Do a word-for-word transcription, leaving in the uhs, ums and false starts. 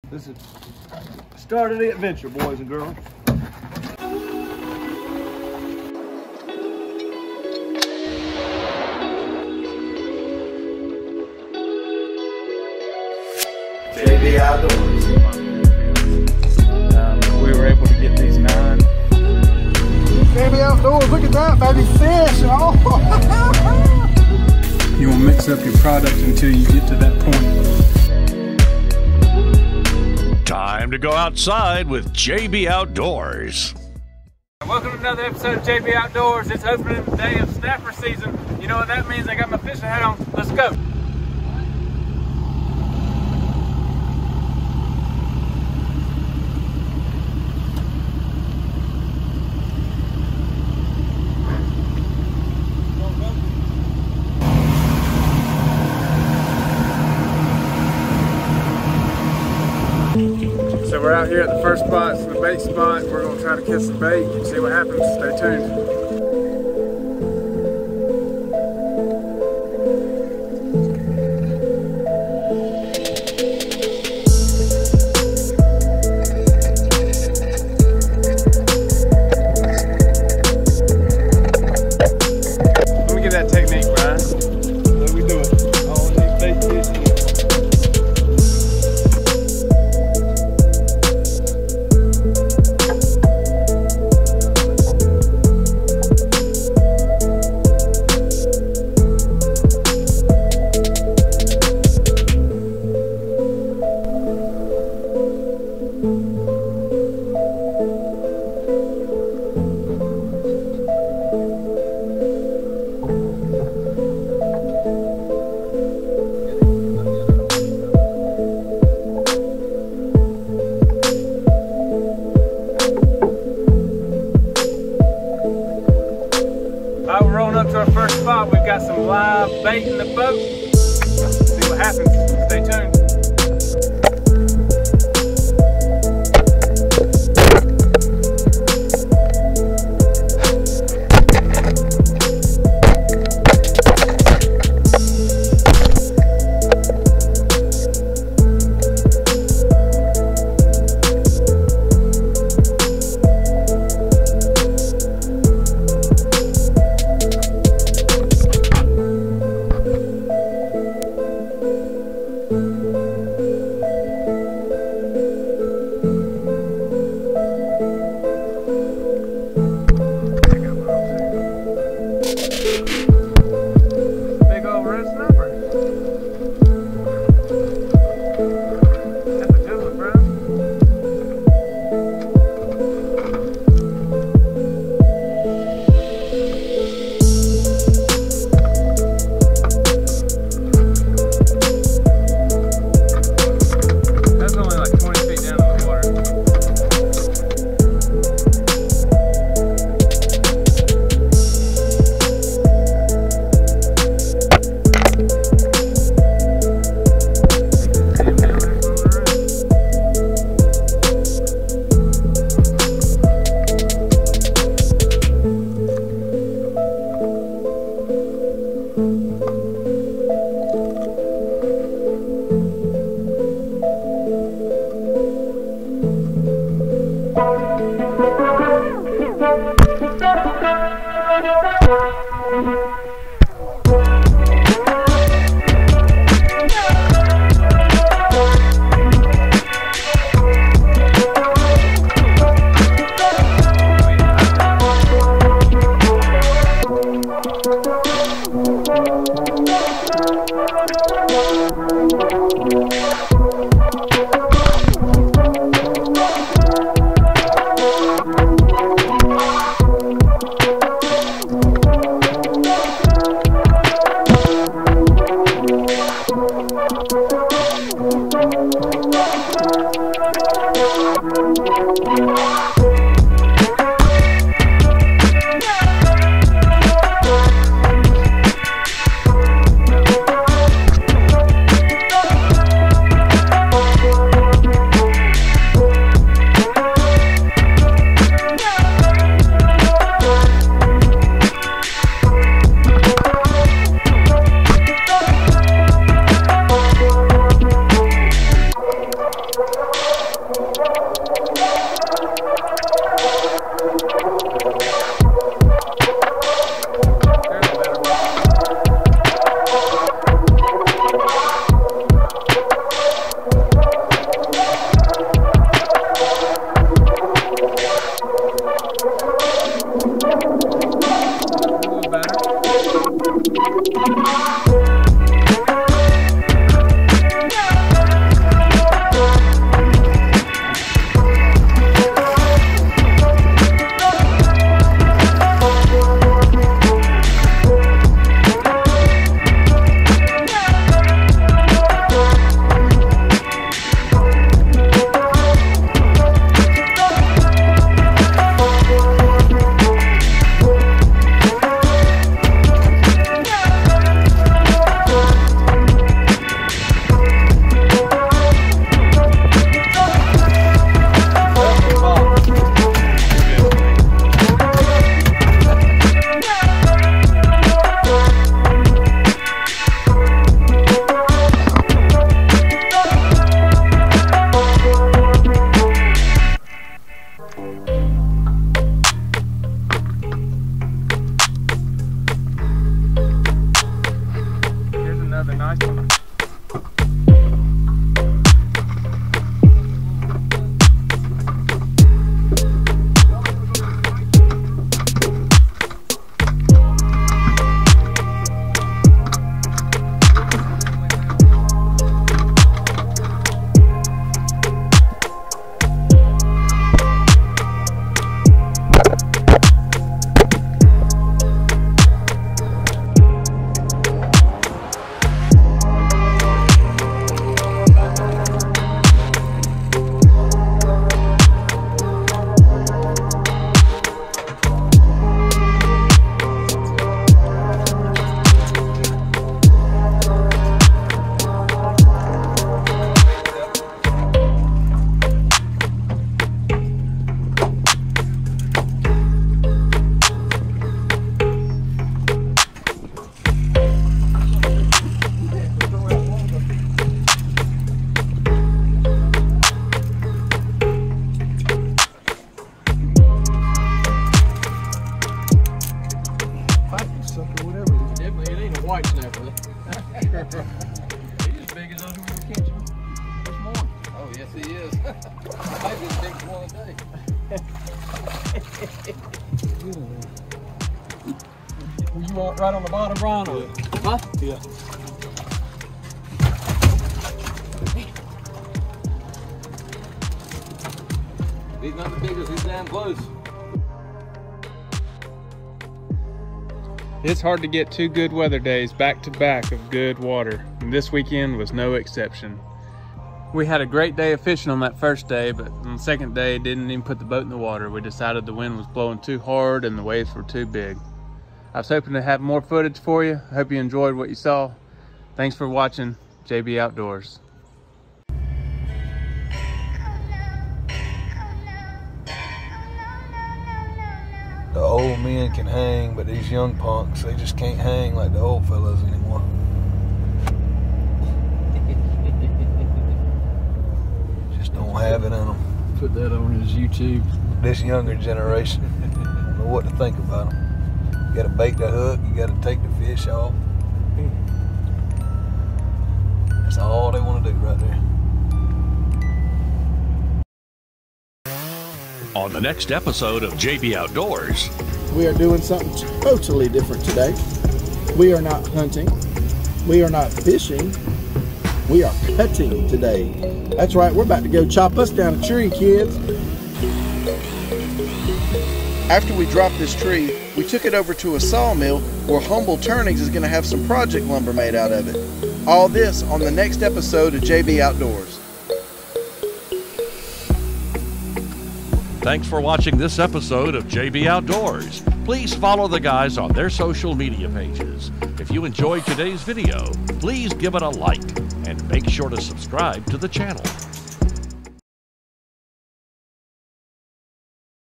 This is start of the adventure, boys and girls. J B Outdoors. Um, we were able to get these nine. J B Outdoors, look at that, baby fish. Oh. You will mix up your product until you get to that point. Time to go outside with J B Outdoors. Welcome to another episode of J B Outdoors. It's opening day of snapper season. You know what that means? I got my fishing hat on. Let's go. So we're out here at the first spot, it's the bait spot. We're going to try to catch some bait and see what happens. Stay tuned. Let me get that technique, Brian. What are we doing? All these bait fishing. All right, we're rolling up to our first spot. We've got some live bait in the boat. See what happens. Stay tuned. Big old red snapper. That's a good one, bro. That's only like twenty feet down in the water. he is. Maybe he takes one a day. You want right on the bottom, Ron? Or? Huh? Yeah. He's not the biggest, he's damn close. It's hard to get two good weather days back to back of good water, and this weekend was no exception. We had a great day of fishing on that first day, but on the second day didn't even put the boat in the water. We decided the wind was blowing too hard and the waves were too big. I was hoping to have more footage for you. I hope you enjoyed what you saw. Thanks for watching J B Outdoors. The old men can hang, but these young punks, they just can't hang like the old fellas anymore. Just don't have it in them. Put that on his YouTube. This younger generation, I don't know what to think about them. You gotta bait the hook, you gotta take the fish off. That's all they want to do right there. On the next episode of J B Outdoors. We are doing something totally different today. We are not hunting. We are not fishing. We are cutting today. That's right, we're about to go chop us down a tree, kids. After we dropped this tree, we took it over to a sawmill where Humble Turnings is going to have some project lumber made out of it. All this on the next episode of J B Outdoors. Thanks for watching this episode of J B Outdoors. Please follow the guys on their social media pages. If you enjoyed today's video, please give it a like and make sure to subscribe to the channel.